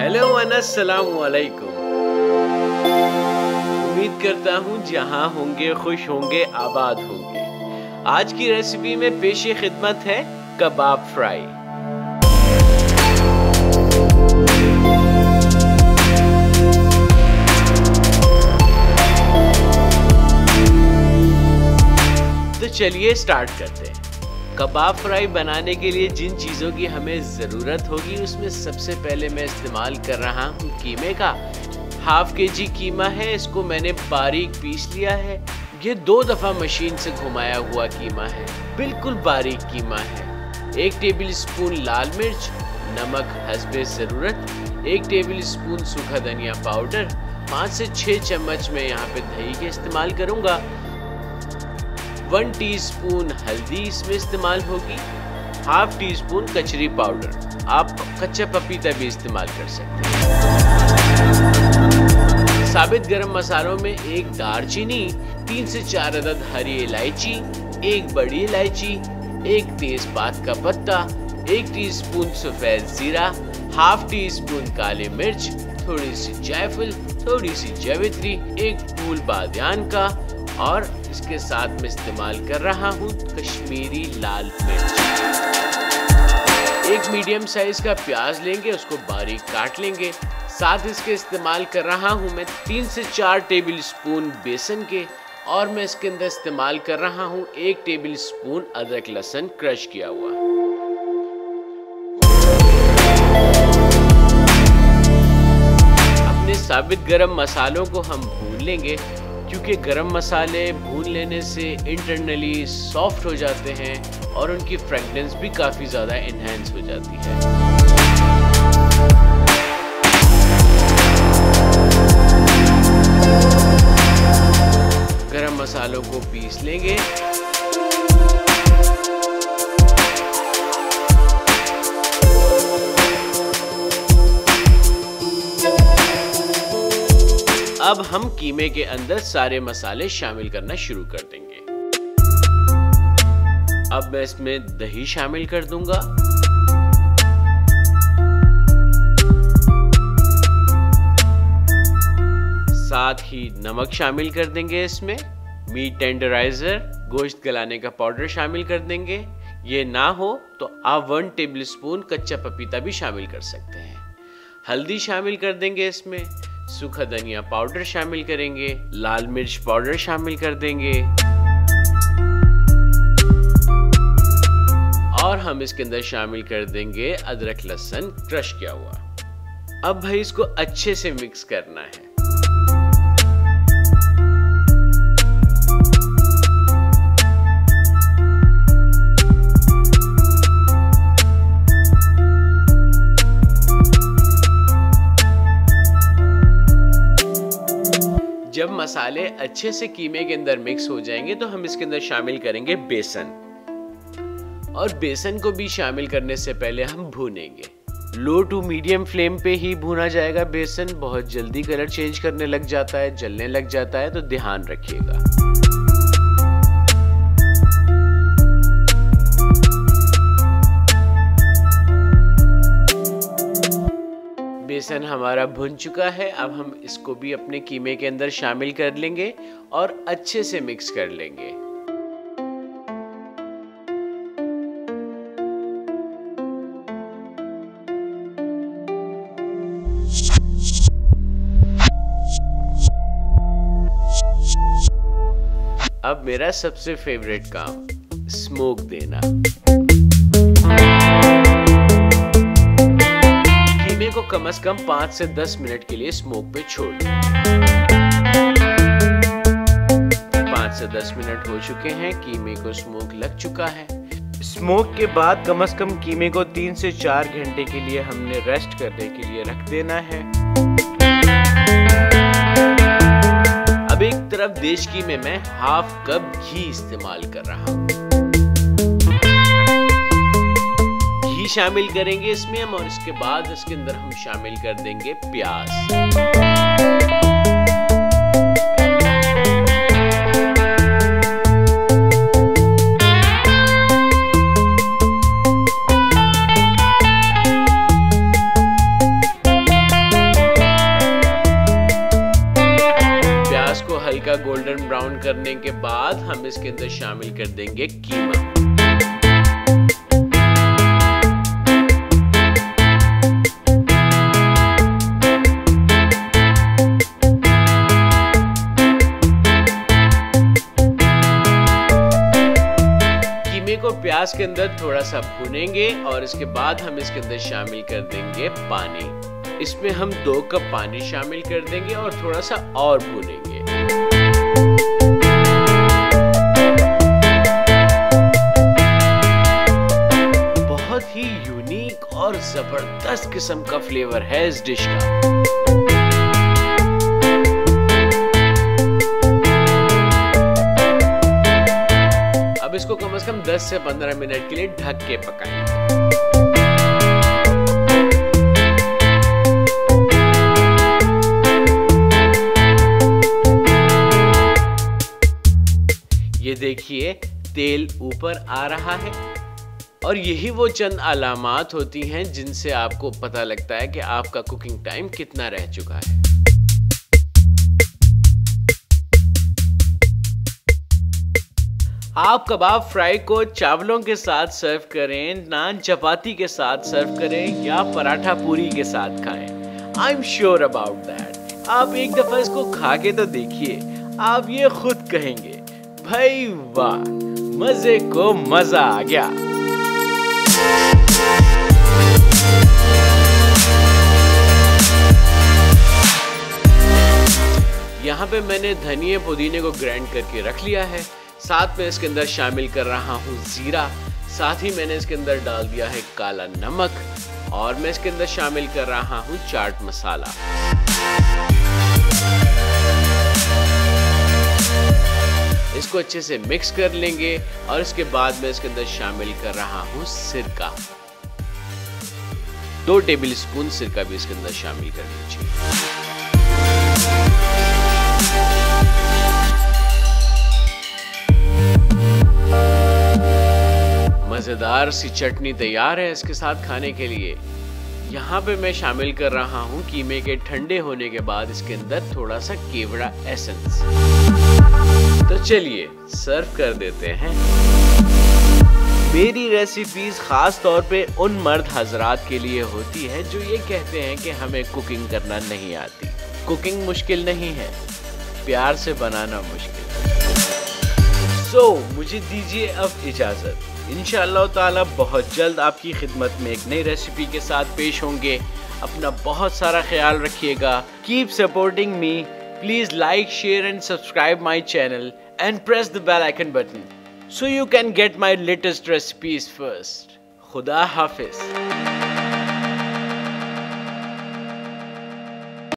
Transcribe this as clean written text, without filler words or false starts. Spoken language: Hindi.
हेलो वन अस्सलामु अलैकुम। उम्मीद करता हूँ जहाँ होंगे खुश होंगे आबाद होंगे। आज की रेसिपी में पेशे खिदमत है कबाब फ्राई। तो चलिए स्टार्ट करते हैं। कबाब फ्राई बनाने के लिए जिन चीज़ों की हमें ज़रूरत होगी उसमें सबसे पहले मैं इस्तेमाल कर रहा हूँ कीमे का। हाफ केजी कीमा है, इसको मैंने बारीक पीस लिया है। ये 2 दफ़ा मशीन से घुमाया हुआ कीमा है, बिल्कुल बारीक कीमा है। 1 टेबल स्पून लाल मिर्च, नमक हस्बे ज़रूरत, 1 टेबल स्पून सूखा धनिया पाउडर, 5 से 6 चम्मच मैं यहाँ पे दही के इस्तेमाल करूँगा। 1 टीस्पून हल्दी इसमें इस्तेमाल होगी, हाफ टी स्पून कचरी पाउडर, आप कच्चा पपीता भी इस्तेमाल कर सकते हैं। साबित गरम मसालों में 1 दार चीनी, 3 से 4 अदद हरी इलायची, 1 बड़ी इलायची, 1 तेजपात का पत्ता, 1 टीस्पून सफेद जीरा, हाफ टी स्पून काली मिर्च, थोड़ी सी जायफल, थोड़ी सी जावित्री, 1 फूल बादियान का, और इसके साथ में इस्तेमाल कर रहा हूँ कश्मीरी लाल मिर्च। 1 मीडियम साइज का प्याज लेंगे, उसको बारीक काट लेंगे। साथ इसके इस्तेमाल कर रहा हूँ मैं 3 से 4 टेबल स्पून बेसन के, और मैं इसके अंदर इस्तेमाल कर रहा हूँ 1 टेबल स्पून अदरक लहसुन क्रश किया हुआ। अपने साबित गरम मसालों को हम भून लेंगे, क्योंकि गरम मसाले भून लेने से इंटरनली सॉफ्ट हो जाते हैं और उनकी फ्रेगनेंस भी काफ़ी ज़्यादा इन्हेंस हो जाती है। गरम मसालों को पीस लेंगे। अब हम कीमे के अंदर सारे मसाले शामिल करना शुरू कर देंगे। अब मैं इसमें दही शामिल कर दूंगा, साथ ही नमक शामिल कर देंगे। इसमें मीट टेंडराइजर, गोश्त गलाने का पाउडर शामिल कर देंगे। ये ना हो तो आप 1 टेबल स्पून कच्चा पपीता भी शामिल कर सकते हैं। हल्दी शामिल कर देंगे, इसमें सूखा धनिया पाउडर शामिल करेंगे, लाल मिर्च पाउडर शामिल कर देंगे, और हम इसके अंदर शामिल कर देंगे अदरक लहसुन क्रश किया हुआ। अब भाई इसको अच्छे से मिक्स करना है। जब मसाले अच्छे से कीमे के अंदर मिक्स हो जाएंगे तो हम इसके अंदर शामिल करेंगे बेसन, और बेसन को भी शामिल करने से पहले हम भूनेंगे। लो टू मीडियम फ्लेम पे ही भूना जाएगा बेसन, बहुत जल्दी कलर चेंज करने लग जाता है, जलने लग जाता है, तो ध्यान रखिएगा। बेसन हमारा भुन चुका है। अब हम इसको भी अपने कीमे के अंदर शामिल कर लेंगे और अच्छे से मिक्स कर लेंगे। अब मेरा सबसे फेवरेट काम, स्मोक देना। कीमे को कम से कम 5 से 10 मिनट के लिए स्मोक पे छोड़ दें। 5 से 10 मिनट हो चुके हैं, कीमे को स्मोक लग चुका है। स्मोक के बाद कम से कम कीमे को 3 से 4 घंटे के लिए हमने रेस्ट करने के लिए रख देना है। अब एक तरफ देशकी में मैं हाफ कप घी इस्तेमाल कर रहा हूँ। घी शामिल करेंगे इसमें हम, और इसके बाद इसके अंदर हम शामिल कर देंगे प्याज। ब्राउन करने के बाद हम इसके अंदर शामिल कर देंगे कीमा। को प्याज के अंदर थोड़ा सा भूनेंगे और इसके बाद हम इसके अंदर शामिल कर देंगे पानी। इसमें हम 2 कप पानी शामिल कर देंगे और थोड़ा सा और भूनेंगे। बहुत ही यूनिक और जबरदस्त किस्म का फ्लेवर है इस डिश का। अब इसको कम से कम 10 से 15 मिनट के लिए ढक के पकाएंगे। ये देखिए तेल ऊपर आ रहा है और यही वो चंद अलामात होती हैं जिनसे आपको पता लगता है कि आपका कुकिंग टाइम कितना रह चुका है। आप कबाब फ्राई को चावलों के साथ सर्व करें, नान चपाती के साथ सर्व करें या पराठा पूरी के साथ खाएं। I am sure about that. आप एक दफा इसको खा के तो देखिए, आप ये खुद कहेंगे भाई वाह, मजे को मजा आ गया। यहाँ पे मैंने धनिया पुदीने को ग्राइंड करके रख लिया है। साथ में इसके अंदर शामिल कर रहा हूँ जीरा। साथ ही मैंने इसके अंदर डाल दिया है काला नमक और मैं इसके अंदर शामिल कर रहा हूँ चाट मसाला। इसको अच्छे से मिक्स कर लेंगे और इसके बाद मैं इसके अंदर शामिल कर रहा हूँ सिरका। 2 टेबल स्पून सिरका भी इसके अंदर शामिल कर लीजिए। मजेदार सी चटनी तैयार है इसके साथ खाने के लिए। यहाँ पे मैं शामिल कर रहा हूँ कीमे के ठंडे होने के बाद इसके अंदर थोड़ा सा केवड़ा एसेंस। तो चलिए सर्व कर देते हैं। मेरी रेसिपीज खास तौर पे उन मर्द हजरात के लिए होती है जो ये कहते हैं कि हमें कुकिंग करना नहीं आती। कुकिंग मुश्किल नहीं है, प्यार से बनाना मुश्किल है। मुझे दीजिए अब इजाजत। इंशाअल्लाह ताला बहुत जल्द आपकी खिदमत में एक नई रेसिपी के साथ पेश होंगे। अपना बहुत सारा ख्याल रखिएगा। Keep supporting me. Please like, share and subscribe my channel and press the bell icon button so you can get my latest recipes first. खुदा हाफिज।